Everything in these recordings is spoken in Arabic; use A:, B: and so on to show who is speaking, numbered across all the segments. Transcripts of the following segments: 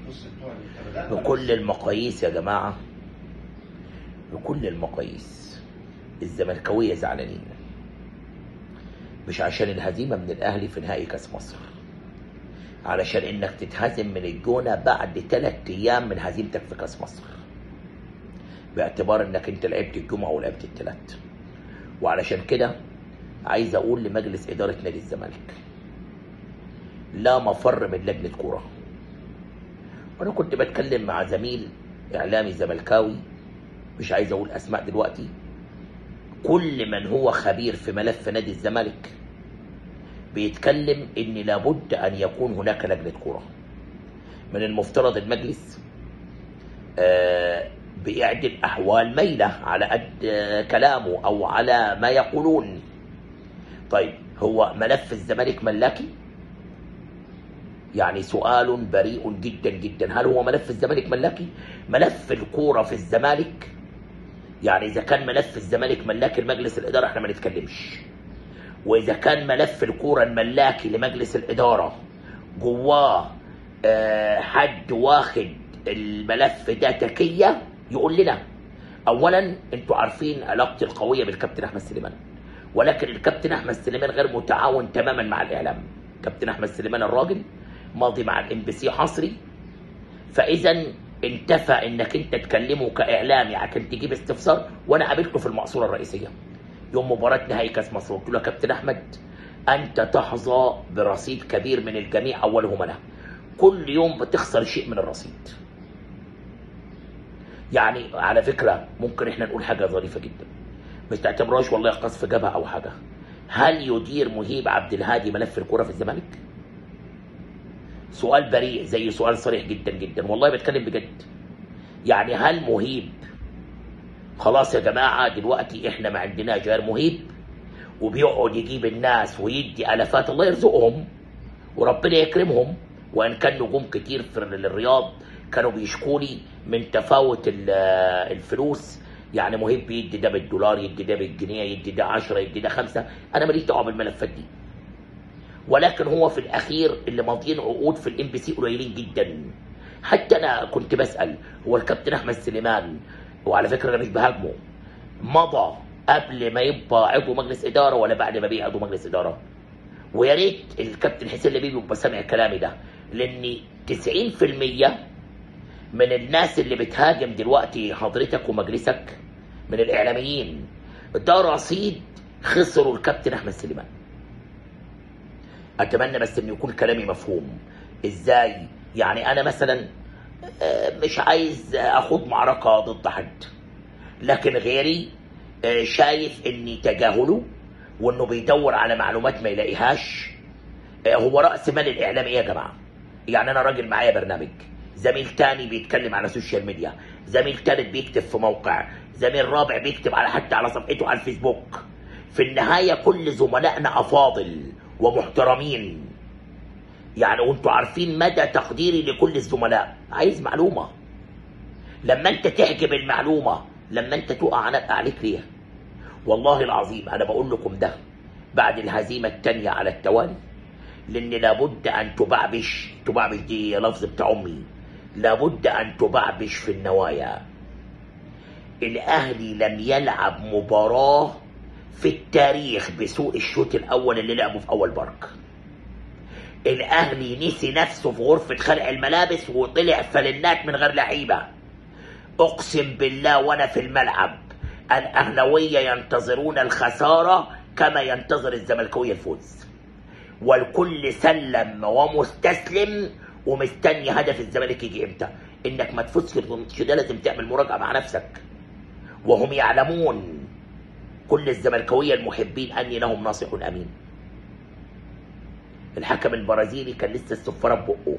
A: بكل المقاييس يا جماعه، بكل المقاييس الزملكاويه زعلانين، مش عشان الهزيمه من الاهلي في نهائي كاس مصر، علشان انك تتهزم من الجونه بعد 3 ايام من هزيمتك في كاس مصر، باعتبار انك انت لعبت الجمعه ولعبت الثلاث. وعلشان كده عايز اقول لمجلس اداره نادي الزمالك، لا مفر من لجنه كوره. وانا كنت بتكلم مع زميل اعلامي زملكاوي، مش عايز اقول اسماء دلوقتي، كل من هو خبير في ملف نادي الزمالك بيتكلم ان لابد ان يكون هناك لجنه كوره. من المفترض المجلس بيعدل احوال ميله على قد كلامه او على ما يقولون. طيب هو ملف الزمالك ملاكي؟ يعني سؤال بريء جدا جدا، هل هو ملف الزمالك ملاكي؟ ملف الكوره في الزمالك، يعني اذا كان ملف الزمالك ملاكي لمجلس الاداره احنا ما نتكلمش، واذا كان ملف الكوره الملاكي لمجلس الاداره جواه حد واخد الملف ده تكيه يقول لنا. اولا انتوا عارفين علاقتي القويه بالكابتن احمد سليمان، ولكن الكابتن احمد سليمان غير متعاون تماما مع الاعلام. كابتن احمد سليمان الراجل ماضي مع الام بي سي حصري، فاذا انتفى انك انت تكلمه كاعلامي عشان تجيب استفسار. وانا قابلته في المقصوره الرئيسيه يوم مباراه نهائي كاس مصر، قلت له يا كابتن احمد انت تحظى برصيد كبير من الجميع اولهم انا، كل يوم بتخسر شيء من الرصيد. يعني على فكره ممكن احنا نقول حاجه ظريفه جدا، مش تعتبروهاش والله قذف جبهه او حاجه. هل يدير مهيب عبد الهادي ملف الكوره في الزمالك؟ سؤال بريء زي سؤال صريح جدا جدا، والله بتكلم بجد. يعني هل مهيب خلاص يا جماعه دلوقتي احنا ما عندناش غير مهيب وبيقعد يجيب الناس ويدي الافات، الله يرزقهم وربنا يكرمهم، وان كان نجوم كتير في الرياض كانوا بيشكوا لي من تفاوت الفلوس. يعني مهيب يدي ده بالدولار، يدي ده بالجنيه، يدي ده 10، يدي ده 5. انا ماليش دعوه بالملفات دي، ولكن هو في الاخير اللي ماضيين عقود في الام بي سي قليلين جدا. حتى انا كنت بسال هو الكابتن احمد سليمان، وعلى فكره انا مش بهاجمه، مضى قبل ما يبقى عضو مجلس اداره ولا بعد ما بقى عضو مجلس اداره؟ ويا ريت الكابتن حسين لبيب يبقى سامع كلامي ده، لان 90% من الناس اللي بتهاجم دلوقتي حضرتك ومجلسك من الاعلاميين ده رصيد خسروا الكابتن احمد سليمان. اتمنى بس ان يكون كلامي مفهوم. ازاي؟ يعني انا مثلا مش عايز اخوض معركه ضد حد، لكن غيري شايف اني تجاهله وانه بيدور على معلومات ما يلاقيهاش. هو راس مال الاعلام ايه يا جماعه؟ يعني انا راجل معايا برنامج، زميل تاني بيتكلم على السوشيال ميديا، زميل تالت بيكتب في موقع، زميل رابع بيكتب على حتى على صفحته على الفيسبوك. في النهايه كل زملائنا افاضل ومحترمين، يعني وانتوا عارفين مدى تقديري لكل الزملاء. عايز معلومه، لما انت تحجب المعلومه، لما انت تقع عليك ليه؟ والله العظيم انا بقول لكم ده بعد الهزيمه الثانيه على التوالي، لان لابد ان تبعبش دي لفظ بتاع امي، لابد ان تبعبش في النوايا. الاهلي لم يلعب مباراه في التاريخ بسوء الشوط الاول اللي لعبه في اول بارك. الاهلي نسي نفسه في غرفه خلع الملابس وطلع فلنات من غير لعيبه. اقسم بالله وانا في الملعب الاهلاويه ينتظرون الخساره كما ينتظر الزملكاويه الفوز، والكل سلم ومستسلم ومستني هدف الزمالك يجي امتى. انك ما تفوزش الماتش ده لازم تعمل مراجعه مع نفسك، وهم يعلمون كل الزملكاويه المحبين اني لهم ناصح امين. الحكم البرازيلي كان لسه الصفاره ببقه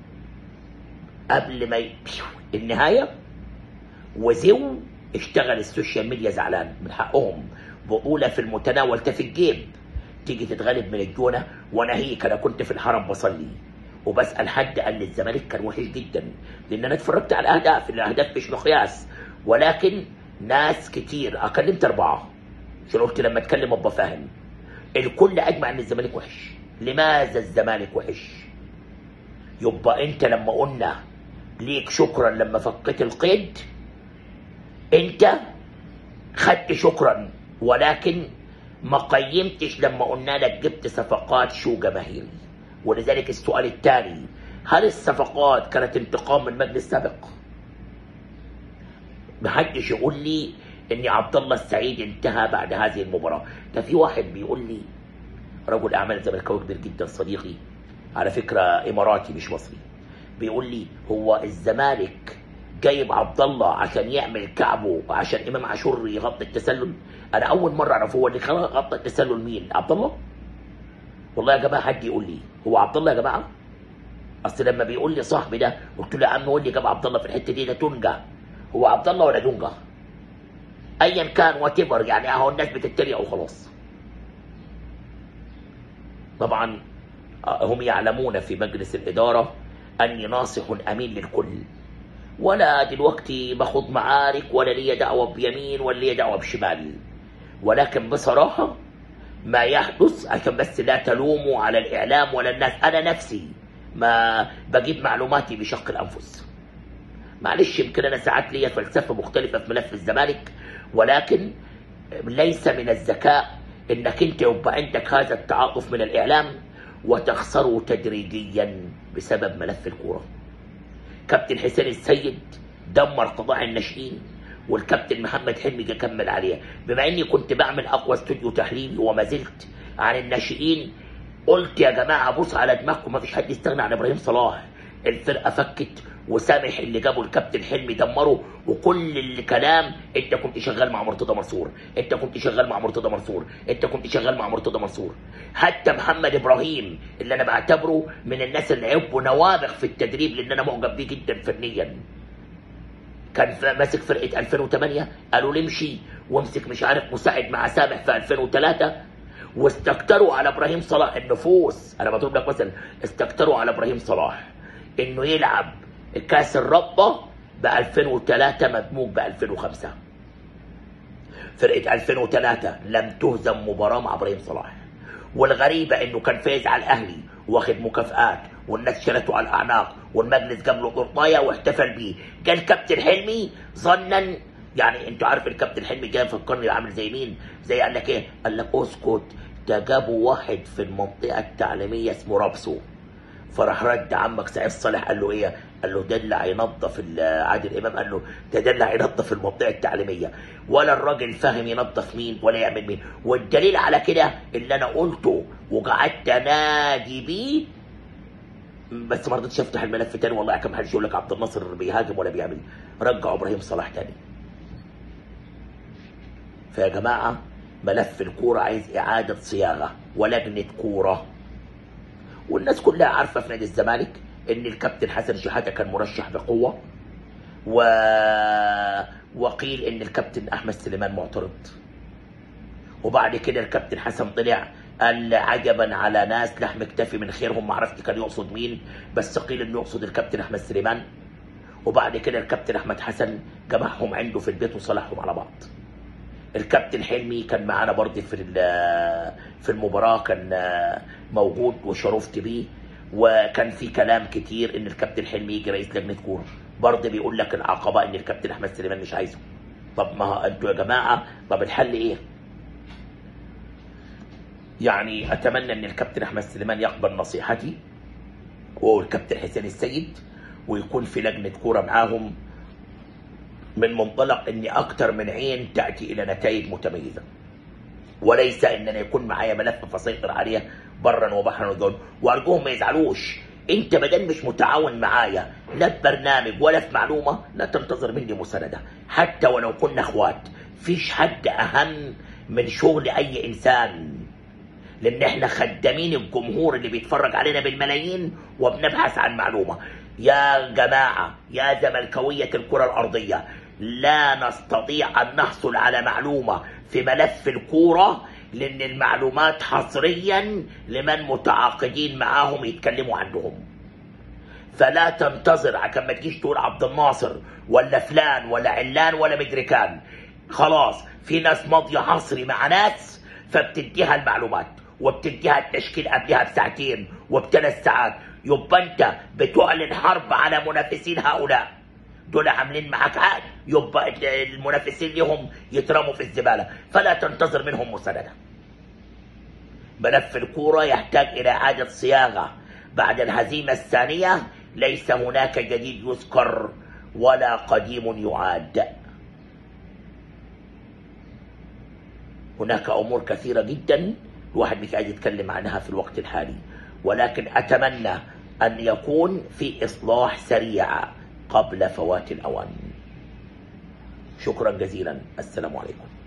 A: قبل ما النهايه، وزو اشتغل السوشيال ميديا زعلان من حقهم. بطوله في المتناول في الجيب، تيجي تتغلب من الجونه. وناهيك انا كنت في الحرم بصلي وبسال حد قال لي الزمالك كان وحش جدا، لان انا اتفرجت على الاهداف مش مقياس، ولكن ناس كتير كلمت 4 عشان قلت لما اتكلم ابقى فاهم. الكل اجمع ان الزمالك وحش. لماذا الزمالك وحش؟ يبقى انت لما قلنا ليك شكرا لما فكيت القيد، انت خدت شكرا، ولكن ما قيمتش لما قلنا لك جبت صفقات شو جماهيري. ولذلك السؤال الثاني، هل الصفقات كانت انتقام من مجلس سابق؟ محدش يقول لي ان عبد الله السعيد انتهى بعد هذه المباراه. ده في واحد بيقول لي، رجل اعمال زملكاوي كبير جدا صديقي على فكره، اماراتي مش مصري، بيقول لي هو الزمالك جايب عبد الله عشان يعمل كعبه عشان امام عاشور يغطي التسلل؟ انا اول مره اعرف هو اللي غطى التسلل مين؟ عبد الله؟ والله يا جماعه حد يقول لي هو عبد الله يا جماعه؟ اصل لما بيقول لي صاحبي ده قلت له يا عم هو اللي جاب عبد الله في الحته دي، ده تونجا، هو عبد الله ولا دونجا؟ ايا كان واتيفر، يعني اهو الناس بتتريق وخلاص. طبعا هم يعلمون في مجلس الاداره اني ناصح امين للكل، ولا دلوقتي باخد معارك ولا ليا دعوه بيمين ولا ليا دعوه بشمال، ولكن بصراحه ما يحدث عشان بس لا تلوموا على الاعلام ولا الناس، انا نفسي ما بجيب معلوماتي بشق الانفس. معلش يمكن انا ساعات ليا فلسفه مختلفه في ملف الزمالك، ولكن ليس من الذكاء انك انت يبقى عندك هذا التعاطف من الاعلام وتخسره تدريجيا بسبب ملف الكوره. كابتن حسين السيد دمر قضاء الناشئين، والكابتن محمد حلمي جه كمل عليها. بما اني كنت بعمل اقوى استوديو تحليلي وما زلت عن الناشئين، قلت يا جماعه بص على دماغكم، ما فيش حد يستغنى عن ابراهيم صلاح. الفرقه فكت، وسامح اللي جابه الكابتن حلمي دمره، وكل الكلام انت كنت شغال مع مرتضى منصور، انت كنت شغال مع مرتضى منصور، انت كنت شغال مع مرتضى منصور. حتى محمد ابراهيم اللي انا بعتبره من الناس اللي يبقوا نوابغ في التدريب لان انا معجب بيه جدا فنيا، كان ماسك فرقه 2008 قالوا لي امشي وامسك مش عارف مساعد مع سامح في 2003، واستكتروا على ابراهيم صلاح النفوس. انا بضرب لك مثلا، استكتروا على ابراهيم صلاح انه يلعب كاس الرابطه ب 2003 مدموج ب 2005. فرقه 2003 لم تهزم مباراه مع ابراهيم صلاح، والغريبه انه كان فايز على الاهلي واخد مكافآت والناس شالته على الاعناق والمجلس جاب له قرطايه واحتفل بيه. جه الكابتن حلمي ظنا، يعني انتوا عارف الكابتن حلمي جاي فكرني عامل زي مين؟ زي قال لك ايه؟ قال لك اسكت، ده جابوا واحد في المنطقه التعليميه اسمه رابسو. فراح رد عمك سعيد صالح قال له ايه؟ قال له ده اللي هينظف عادل امام، قال له ده اللي هينظف المنطقه التعليميه، ولا الراجل فاهم ينظف مين ولا يعمل مين. والدليل على كده اللي انا قلته وقعدت انادي بيه، بس ما رضيتش افتح الملف تاني والله، كم حدش يقول لك عبد الناصر بيهاجم ولا بيعمل. رجعوا ابراهيم صلاح تاني. فيا جماعه ملف الكوره عايز اعاده صياغه ولجنه كوره. والناس كلها عارفه في نادي الزمالك ان الكابتن حسن شحاته كان مرشح بقوه، وقيل ان الكابتن احمد سليمان معترض، وبعد كده الكابتن حسن طلع قال عجبا على ناس لحم اكتفي من خيرهم، ما عرفت كان يقصد مين، بس قيل انه يقصد الكابتن احمد سليمان. وبعد كده الكابتن احمد حسن جمعهم عنده في البيت وصلحهم على بعض. الكابتن حلمي كان معانا برضه في المباراه، كان موجود وشرفت بيه، وكان في كلام كتير ان الكابتن حلمي يجي رئيس لجنه كوره. برضه بيقول لك العقبه ان الكابتن احمد سليمان مش عايزه. طب ما انتوا يا جماعه، طب الحل ايه؟ يعني اتمنى ان الكابتن احمد سليمان يقبل نصيحتي وهو الكابتن حسين السيد، ويكون في لجنه كوره معاهم من منطلق اني اكتر من عين تاتي الى نتائج متميزه، وليس ان انا يكون معايا ملف فسيطر عليه برا وبحرا وجون. وارجوهم ما يزعلوش، انت بدل مش متعاون معايا لا في برنامج ولا في معلومه، لا تنتظر مني مسانده حتى ولو كنا اخوات. فيش حد اهم من شغل اي انسان، لان احنا خدامين الجمهور اللي بيتفرج علينا بالملايين وبنبحث عن معلومه. يا جماعه يا زملكاويه الكره الارضيه، لا نستطيع ان نحصل على معلومه في ملف الكوره، لان المعلومات حصريا لمن متعاقدين معاهم يتكلموا عنهم. فلا تنتظر عشان ما تجيش تقول عبد الناصر ولا فلان ولا علان ولا مدركان. خلاص في ناس ماضيه حصري مع ناس، فبتديها المعلومات وبتديها التشكيل قبلها بساعتين وب3 ساعات. يبقى انت بتعلن حرب على منافسين هؤلاء، دول عاملين معاك عقد، يبقى المنافسين لهم يترموا في الزباله، فلا تنتظر منهم مسانده. ملف الكوره يحتاج الى اعاده صياغه بعد الهزيمه الثانيه، ليس هناك جديد يذكر ولا قديم يعاد. هناك امور كثيره جدا الواحد مش عايز يتكلم عنها في الوقت الحالي، ولكن اتمنى ان يكون في اصلاح سريع قبل فوات الاوان. شكرا جزيلا، السلام عليكم.